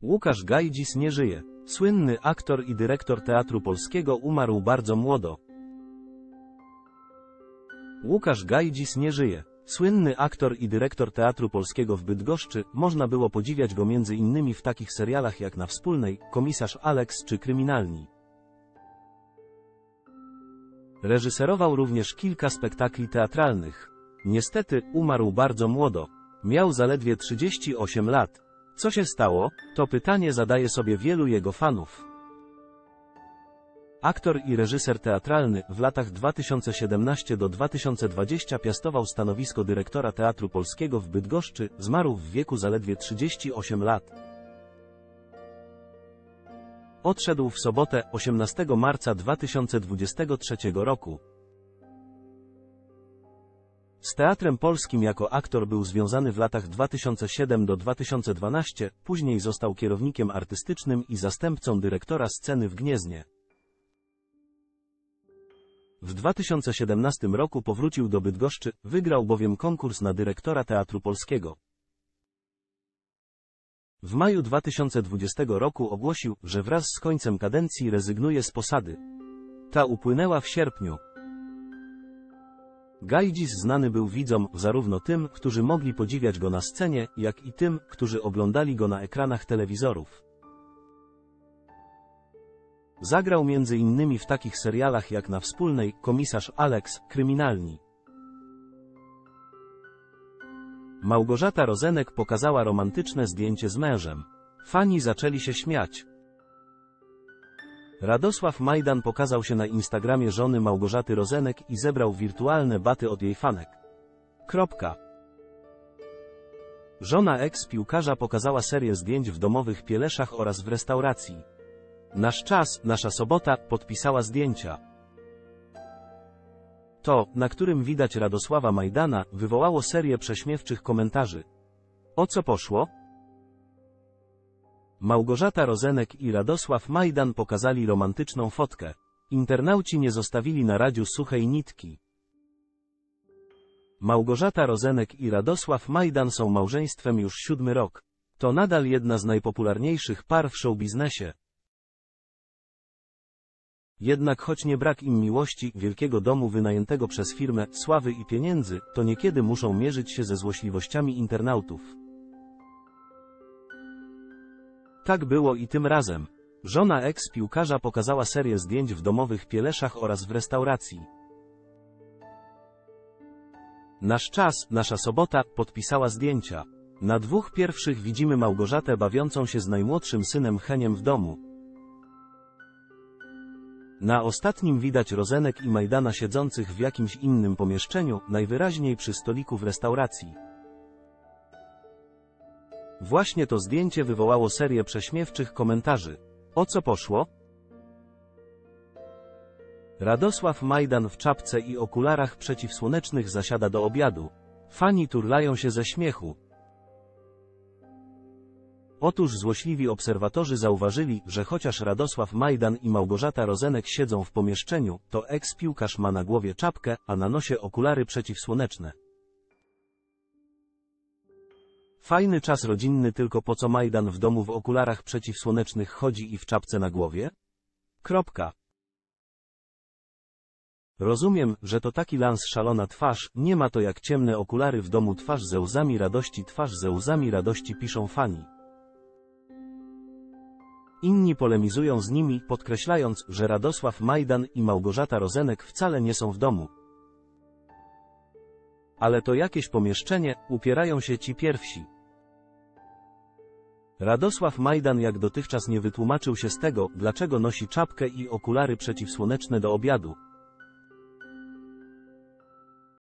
Łukasz Gajdzis nie żyje. Słynny aktor i dyrektor Teatru Polskiego umarł bardzo młodo. Łukasz Gajdzis nie żyje. Słynny aktor i dyrektor Teatru Polskiego w Bydgoszczy, można było podziwiać go m.in. w takich serialach jak Na Wspólnej, Komisarz Alex czy Kryminalni. Reżyserował również kilka spektakli teatralnych. Niestety, umarł bardzo młodo. Miał zaledwie 38 lat. Co się stało? To pytanie zadaje sobie wielu jego fanów. Aktor i reżyser teatralny w latach 2017 do 2020 piastował stanowisko dyrektora Teatru Polskiego w Bydgoszczy, zmarł w wieku zaledwie 38 lat. Odszedł w sobotę, 18 marca 2023 roku. Z Teatrem Polskim jako aktor był związany w latach 2007 do 2012, później został kierownikiem artystycznym i zastępcą dyrektora sceny w Gnieznie. W 2017 roku powrócił do Bydgoszczy, wygrał bowiem konkurs na dyrektora Teatru Polskiego. W maju 2020 roku ogłosił, że wraz z końcem kadencji rezygnuje z posady. Ta upłynęła w sierpniu. Gajdzis znany był widzom, zarówno tym, którzy mogli podziwiać go na scenie, jak i tym, którzy oglądali go na ekranach telewizorów. Zagrał m.in. w takich serialach jak Na Wspólnej, Komisarz Alex, Kryminalni. Małgorzata Rozenek pokazała romantyczne zdjęcie z mężem. Fani zaczęli się śmiać. Radosław Majdan pokazał się na Instagramie żony Małgorzaty Rozenek i zebrał wirtualne baty od jej fanek. Żona eks-piłkarza pokazała serię zdjęć w domowych pieleszach oraz w restauracji. Nasz czas, nasza sobota, podpisała zdjęcia. To, na którym widać Radosława Majdana, wywołało serię prześmiewczych komentarzy. O co poszło? Małgorzata Rozenek i Radosław Majdan pokazali romantyczną fotkę. Internauci nie zostawili na radiu suchej nitki. Małgorzata Rozenek i Radosław Majdan są małżeństwem już 7. rok. To nadal jedna z najpopularniejszych par w showbiznesie. Jednak choć nie brak im miłości, wielkiego domu wynajętego przez firmę, sławy i pieniędzy, to niekiedy muszą mierzyć się ze złośliwościami internautów. Tak było i tym razem. Żona eks-piłkarza pokazała serię zdjęć w domowych pieleszach oraz w restauracji. Nasz czas, nasza sobota, podpisała zdjęcia. Na dwóch pierwszych widzimy Małgorzatę bawiącą się z najmłodszym synem Heniem w domu. Na ostatnim widać Rozenek i Majdana siedzących w jakimś innym pomieszczeniu, najwyraźniej przy stoliku w restauracji. Właśnie to zdjęcie wywołało serię prześmiewczych komentarzy. O co poszło? Radosław Majdan w czapce i okularach przeciwsłonecznych zasiada do obiadu. Fani turlają się ze śmiechu. Otóż złośliwi obserwatorzy zauważyli, że chociaż Radosław Majdan i Małgorzata Rozenek siedzą w pomieszczeniu, to eks-piłkarz ma na głowie czapkę, a na nosie okulary przeciwsłoneczne. Fajny czas rodzinny, tylko po co Majdan w domu w okularach przeciwsłonecznych chodzi i w czapce na głowie? Rozumiem, że to taki lans szalona twarz, nie ma to jak ciemne okulary w domu, twarz ze łzami radości, piszą fani. Inni polemizują z nimi, podkreślając, że Radosław Majdan i Małgorzata Rozenek wcale nie są w domu. Ale to jakieś pomieszczenie, upierają się ci pierwsi. Radosław Majdan jak dotychczas nie wytłumaczył się z tego, dlaczego nosi czapkę i okulary przeciwsłoneczne do obiadu.